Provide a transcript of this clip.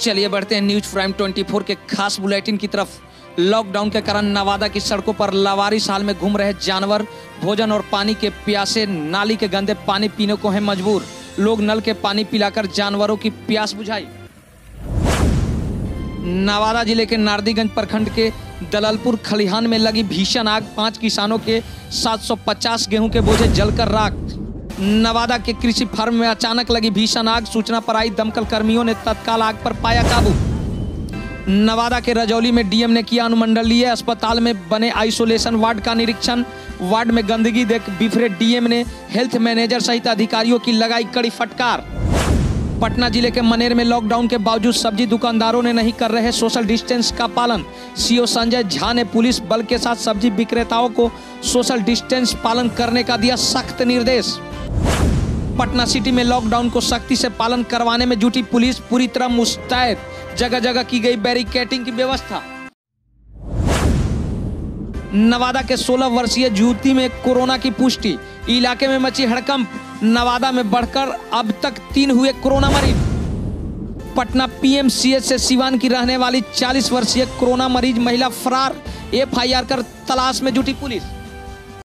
चलिए बढ़ते हैं न्यूज प्राइम 24 के खास बुलेटिन की तरफ। लॉकडाउन के कारण नवादा की सड़कों पर लावारिस हाल में घूम रहे जानवर भोजन और पानी के प्यासे नाली के गंदे पानी पीने को हैं मजबूर। लोग नल के पानी पिलाकर जानवरों की प्यास बुझाई। नवादा जिले के नारदीगंज प्रखंड के दललपुर खलिहान में लगी भीषण आग, 5 किसानों के 750 गेहूं के बोझे जलकर राख। नवादा के कृषि फार्म में अचानक लगी भीषण आग, सूचना पर आई दमकल कर्मियों ने तत्काल आग पर पाया काबू। नवादा के रजौली में डीएम ने किया अनुमंडलीय अस्पताल में बने आइसोलेशन वार्ड का निरीक्षण। वार्ड में गंदगी देख बिफरे डीएम ने हेल्थ मैनेजर सहित अधिकारियों की लगाई कड़ी फटकार। पटना जिले के मनेर में लॉकडाउन के बावजूद सब्जी दुकानदारों ने नहीं कर रहे सोशल डिस्टेंस का पालन। सीओ संजय झा ने पुलिस बल के साथ सब्जी विक्रेताओं को सोशल डिस्टेंस पालन करने का दिया सख्त निर्देश। पटना सिटी में लॉकडाउन को सख्ती से पालन करवाने में जुटी पुलिस पूरी तरह मुस्तैद, जगह जगह की गई बैरिकेडिंग की व्यवस्था। नवादा के 16 वर्षीय युवती में कोरोना की पुष्टि, इलाके में मची हड़कंप। नवादा में बढ़कर अब तक 3 हुए कोरोना मरीज। पटना पीएमसीएच से सिवान की रहने वाली 40 वर्षीय कोरोना मरीज महिला फरार, एफआईआर कर तलाश में जुटी पुलिस।